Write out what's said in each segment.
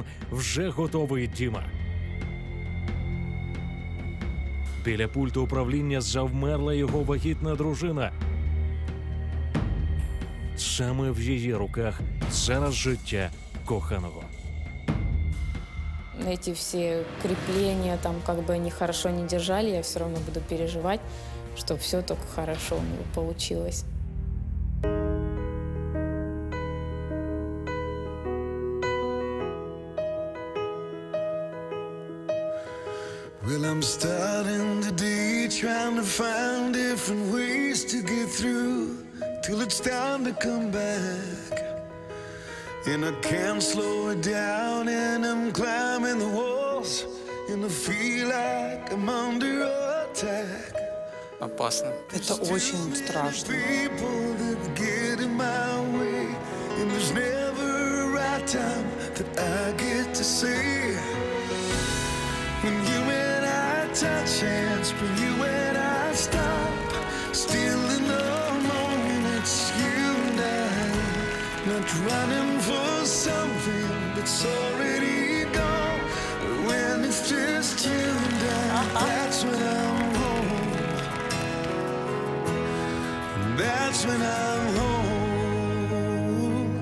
вже готовий Діма. Біля пульту управління завмерла його вагітна дружина. Саме в її руках зараз життя коханого. Эти все крепления, там, как бы они хорошо не держали, я все равно буду переживать, что все только хорошо у него получилось. Well, I'm starting today, trying to find different ways to get through till it's time to come back. And I can't slow it down, and I'm climbing the walls, and I feel like I'm under attack. Опасно. Это очень страшно. People that get in my way, and there's never a right time that I get to say. When you and I touch hands, when you and I stop, still in the moment it's you and I, not running for something that's already gone. But when it's just you and I, that's when I'm home. That's when I'm home.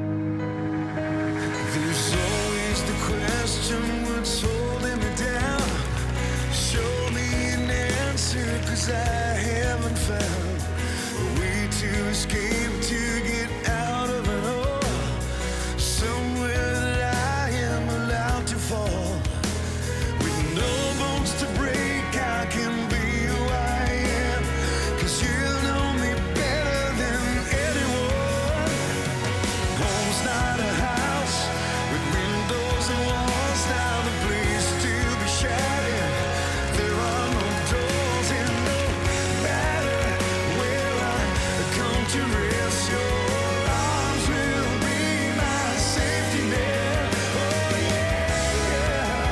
There's always the question, what's holding me down? Show me an answer, 'cause I haven't found a way to escape, to get out of it all. Somewhere that I am allowed to fall. With no bones to break, I can be who I am, 'cause you know me better than anyone. Home's not a house with windows and walls, not a place to be shattered. There are no doors, and no matter where I come to rest, your arms will be my safety net. Oh yeah.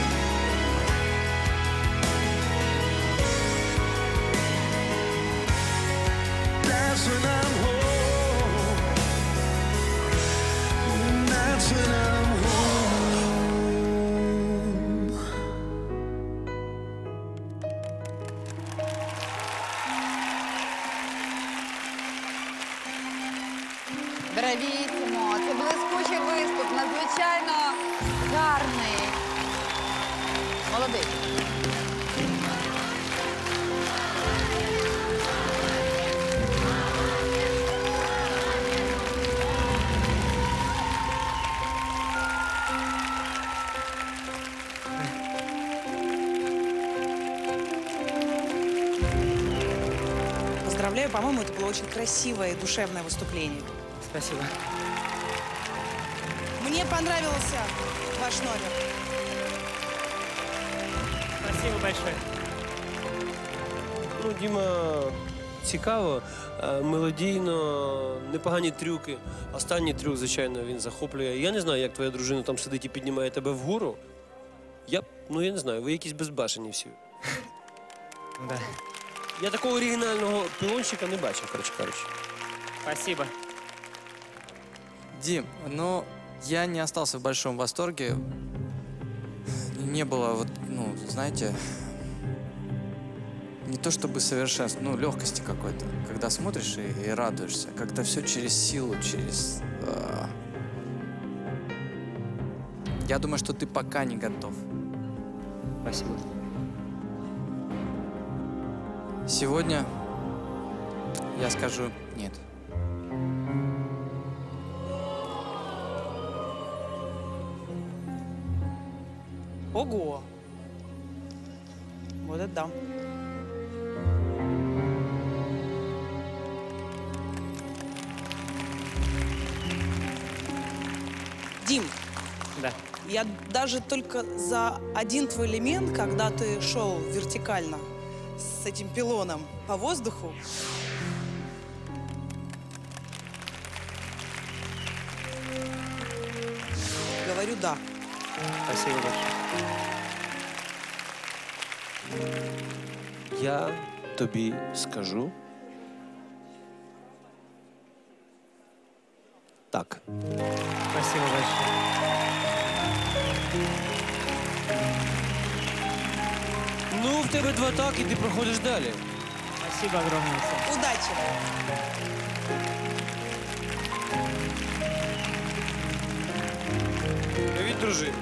That's when I'm home. That's when I'm home. Бравісімо! Це блискучий виступ, надзвичайно гарний. Молодець. Поздравляю, по-моему, это было очень красивое и душевное выступление. Спасибо. Мне понравился ваш номер. Спасибо большое. Ну, Діма, цікаво, мелодійно, непогані трюки. Останній трюк, звичайно, він захоплює. Я не знаю, як твоя дружина там сидить і піднімає тебе вгору. Я не знаю, ви якісь безбашені всі. Да. Я такого оригінального пілончика не бачив, коротше кажучи. Спасибо. Дим, ну, я не остался в большом восторге. Не было, вот, ну, знаете, не то чтобы совершенства, ну, легкости какой-то. Когда смотришь и радуешься. Как-то все через силу, через... Я думаю, что ты пока не готов. Спасибо. Сегодня я скажу нет. Ого! Вот это да. Дим, Да. я даже только за один твой элемент, когда ты шел вертикально с этим пилоном по воздуху, говорю да. Спасибо большое. Я тобі скажу так. Спасибо большое. тебе 2 так, і ти проходиш далі. Спасибо огромное. Саш. Удачи! Привіт, дружина.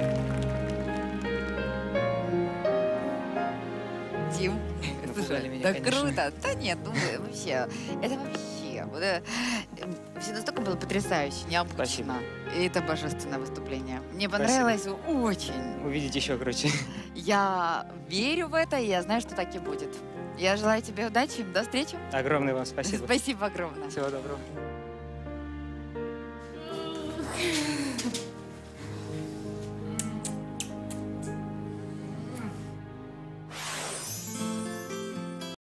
Тим, Напугали меня, да конечно. круто. Да нет, ну вообще, это вообще. Вот, все настолько было потрясающе, необычно. Спасибо. И это божественное выступление. Мне понравилось очень. Увидеть еще круче. Я верю в это, и я знаю, что так и будет. Я желаю тебе удачи. До встречи. Огромное вам спасибо. Спасибо огромное. Всего доброго.